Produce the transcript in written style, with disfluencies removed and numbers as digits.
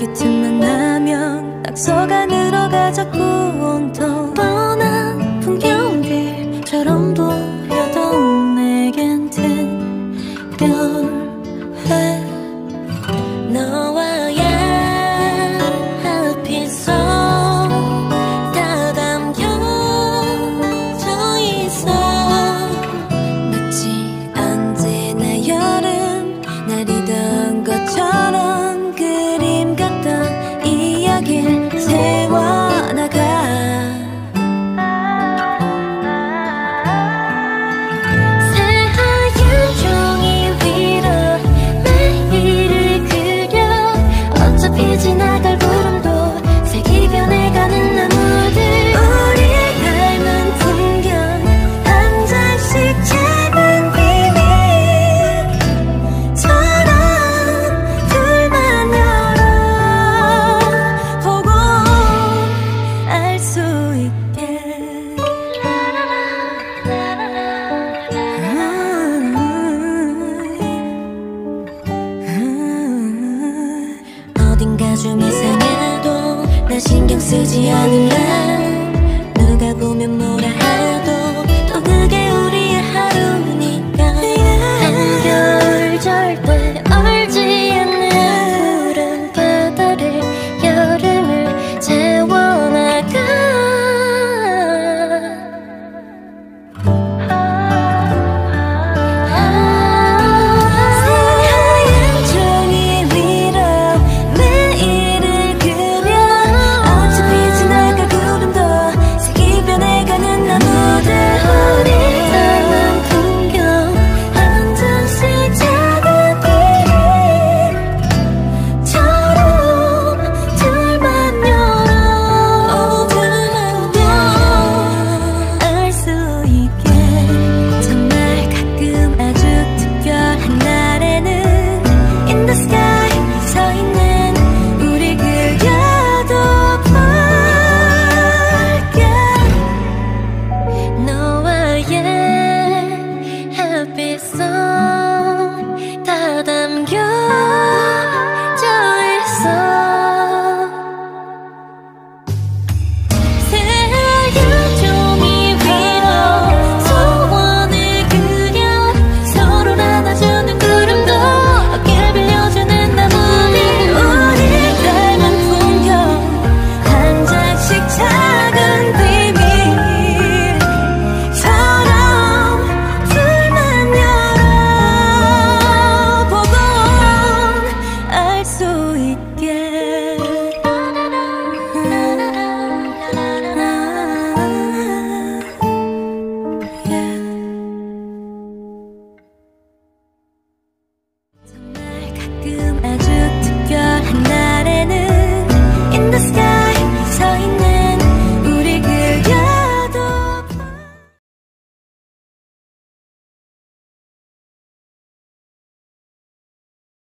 여기 틈만 나면 딱 서간으로 가자꾸 온통 뻔한 풍경들처럼 보여도 내겐 특별해. 너와의 에피소드 다 담겨져 있어. 마치 언제나 여름 날이던 것처럼 그림 같던 이야기를 세워나가. 지나갈 구름도 색이 변해가는 나무들 우리 닮은 풍경 한 장씩 작은 비밀처럼 둘만 열어보고 알 수 있게. 어딘가 좀 이상해도 나 신경 쓰지 않을래. 누가 보면 뭐라 해도 또 그게 우리의 하루니까. 한겨울 절대 얼지 않는 푸른 바다를 여름을 채워나가. 다 담겨져 있어. 새하얀 종이 위로 소원을 그려 서로 안아주는 구름도 어깨를 빌려주는 나무들 우리 닮은 풍경 한 장씩 작은 비밀처럼 둘만 열어보고 알 수 있게.